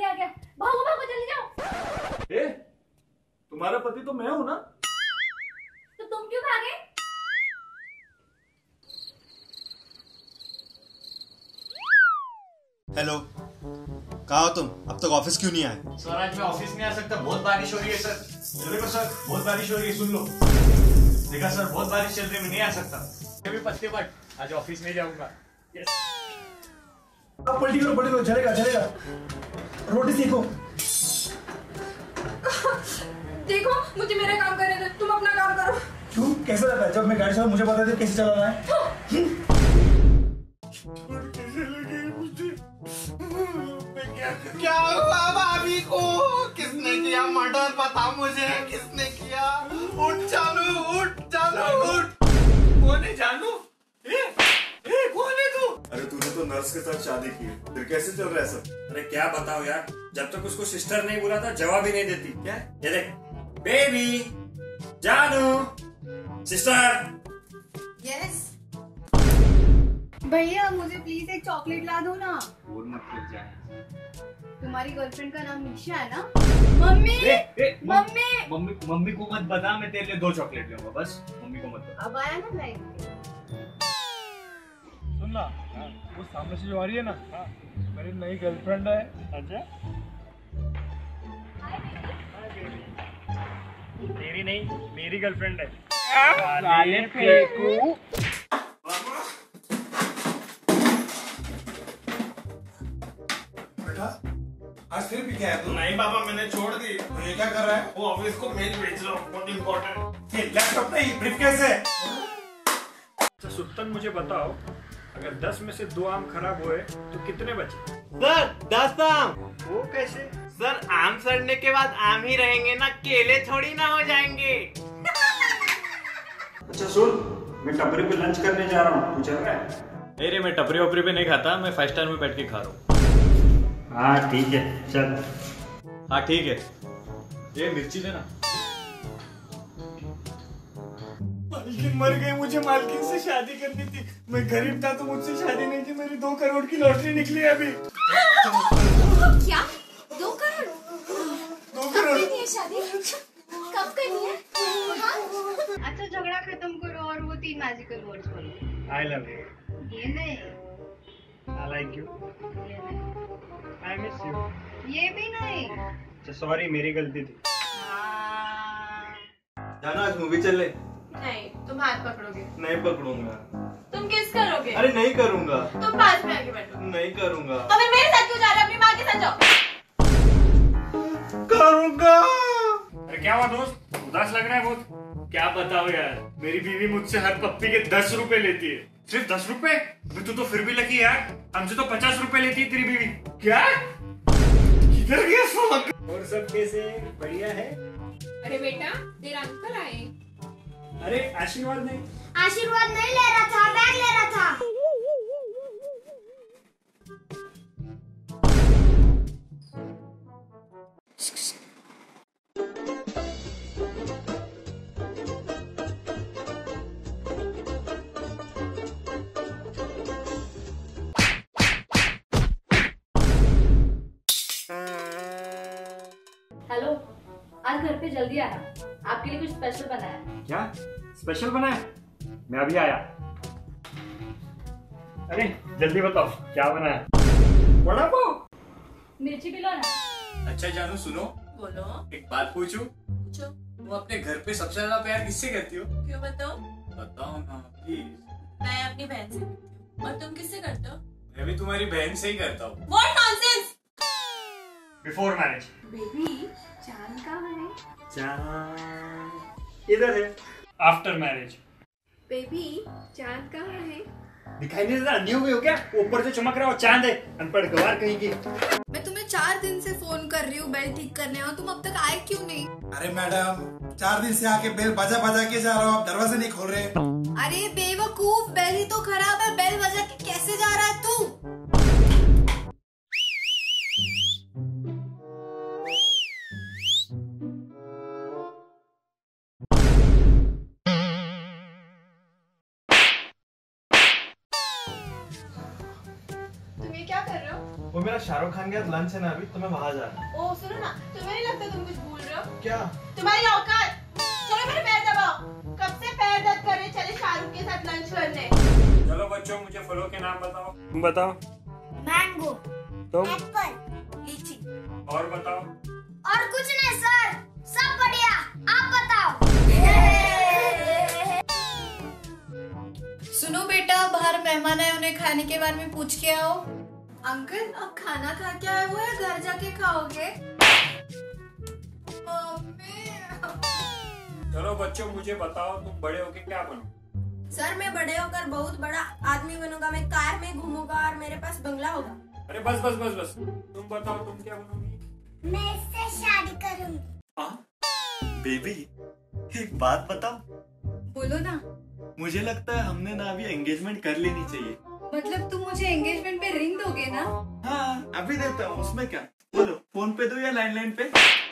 आ गया। भागो भागो जल्दी जाओ। ए, तुम्हारा पति तो मैं हूं ना। तो तुम क्यों भागे? हेलो, कहाँ हो तुम? अब तक ऑफिस क्यों नहीं आए? सर आज मैं ऑफिस नहीं आ सकता, बहुत बारिश हो रही है सर। देखो सर, बहुत बारिश हो रही है, सुन लो। देखा सर, बहुत बारिश चल रही है, मैं नहीं आ सकता। मैं भी पत्ते बट आज ऑफिस नहीं जाऊंगा। यस। अब पलटी करो, चलेगा चलेगा। रोटी सीखो। देखो मुझे मेरा काम करने दो, तुम अपना काम करो। क्यों? कैसा लगता है जब मैं गाड़ी चलाऊं मुझे बता दे कैसे चलाना है? क्या हुआ भाभी को? किसने किया मर्डर? बता मुझे, किसने किया? उठ चालू उठ। कौन है जानू? कौन है तू? अरे तूने तो नर्स के साथ शादी की है, फिर कैसे चल रहा है सब? अरे क्या बताओ यार, जब तक उसको सिस्टर नहीं बुला था जवाब ही नहीं देती। क्या ये देख, बेबी, जानू, सिस्टर। यस भैया, मुझे प्लीज एक चॉकलेट ला दो ना। बोल मत कर जाए। तुम्हारी गर्लफ्रेंड का नाम निशा है ना? मम्मी को मत बता, मैं तेरे लिए 2 चॉकलेट लूंगा बस। मम्मी को मत बता। अब आया ना लाइट। सुन ना, वो सामने से जो आ रही है ना, मेरी नई गर्लफ्रेंड है। अच्छा, तेरी नहीं, मेरी गर्लफ्रेंड है। साले फेंकू। आज फिर भी क्या है तू? नहीं बाबा, मैंने छोड़ दी। तो ये क्या कर रहा है? वो ऑफिस को मेल भेज रहा हूँ, बहुत इम्पोर्टेंट। ये लैपटॉप नहीं, ब्रीफकेस है। अच्छा सुल्तान, मुझे बताओ, अगर 10 में से 2 आम खराब हुए तो कितने बचे? सर 10 आम। वो कैसे? सर आम सड़ने के बाद आम ही रहेंगे ना, केले थोड़ी ना हो जाएंगे। अच्छा सुन, मैं टपरी पे लंच करने जा रहा हूँ, तू चल रहा है? अरे मैं टपरी वपरी पे नहीं खाता, मैं 5 स्टार में बैठ के खा रहा हूँ। हाँ ठीक है, चल। हाँ ठीक है, ये मिर्ची देना। मालकिन मर गई, मुझे मालकिन से शादी करनी थी। मैं गरीब था तो मुझसे शादी नहीं की, मेरी 2 करोड़ की लॉटरी निकली अभी। क्या 2 करोड़? 2 कब करोड़ करनी है शादी? कब करनी है? हाँ? अच्छा झगड़ा खत्म करो और वो 3 मैजिकल वर्ड्स बोलो। आई लव यू, ये नहीं, आई लाइक यू, ये नहीं, आई मिस यू। ये भी नहीं। अच्छा सॉरी, मेरी गलती थी। जाना आज मूवी चल ले। नहीं, तुम हाथ पकड़ोगे। नहीं पकड़ूंगा। तुम किस करोगे? अरे नहीं करूंगा। तुम पास में आके बैठो। नहीं करूंगा। तो फिर मेरे साथ क्यों जा रहे हो? अपनी माँ के साथ जाओ। करूंगा। अरे क्या हुआ दोस्त, उदास लग रहा है बहुत? क्या बताओ यार, मेरी बीवी मुझसे हर पप्पी के 10 रुपए लेती है। सिर्फ 10 रुपए? तू तो फिर भी लकी यार, हमसे तो 50 रुपए लेती है तेरी बीवी। क्या? किधर गया साला? और सब कैसे? बढ़िया है? अरे बेटा, तेरा अंकल आए। अरे आशीर्वाद नहीं? आशीर्वाद नहीं ले रहा था, बैग ले रहा था। हेलो, आज घर पे जल्दी आना, आपके लिए कुछ स्पेशल बनाया है। क्या स्पेशल बना है? मैं अभी आया। अरे जल्दी बताओ क्या बना है? वड़ा पाव। मिर्ची भी लो ना। अच्छा जानू सुनो, बोलो। एक बात पूछूं? पूछो। तुम अपने घर पे सबसे ज्यादा प्यार किससे करती हो? क्यों बताओ? बताओ ना प्लीज। मैं अपनी बहन से करती हूँ। और तुम किससे करते हो? मैं भी तुम्हारी बहन से ही करता हूँ। What nonsense! Before marriage. Baby, चांद कहाँ है? चांद इधर है। After marriage. बेबी, चांद कहाँ है? दिखाई नहीं देता? अंधी हो गई हो क्या? ऊपर से चमक रहा हो, चांद है। अनपढ़ गवार कहीं की। मैं तुम्हें 4 दिन से फोन कर रही हूँ बेल ठीक करने, और तुम अब तक आए क्यों नहीं? अरे मैडम, 4 दिन से आके बेल बजा के जा रहा हूँ, आप दरवाजा नहीं खोल रहे। अरे बेवकूफ, बेल ही तो खराब है, बेल बजा के कैसे जा रहा है तू? तुम ये क्या कर रहे हो? वो मेरा शाहरुख खान के साथ लंच है ना अभी, तो मैं वहाँ जा रहा हूँ। ओ सुनो ना, तुम्हें नहीं लगता तुम कुछ भूल रहे हो? क्या? तुम्हारी औकात। चलो मेरे पैर दबाओ। कब से पैर दर्द कर रहे, चले शाहरुख के साथ लंच करने। चलो बच्चों, मुझे फलों के नाम बताओ। तुम बताओ। मैंगो, तुम? एप्पल, लीची। और बताओ। और कुछ नहीं सर, सब बढ़िया। आप बताओ। सुनो बेटा, बाहर मेहमान आए, उन्हें खाने के बारे में पूछ के आओ। अंकल, अब खाना खा के आए हुए, घर जाके खाओगे? चलो बच्चों, मुझे बताओ, तुम बड़े होके क्या बनो? सर, मैं बड़े होकर बहुत बड़ा आदमी बनूंगा। मैं कार में घूमूंगा और मेरे पास बंगला होगा। अरे बस बस बस बस, तुम बताओ, तुम क्या बनोगी? मैं इससे शादी करूंगी। बेबी, एक बात बताओ। बोलो ना। मुझे लगता है हमने ना अभी एंगेजमेंट कर लेनी चाहिए। मतलब तुम मुझे एंगेजमेंट पे रिंग दोगे ना? हाँ, अभी देता हूँ, उसमें क्या। बोलो, फोन पे दो या लैंडलाइन पे?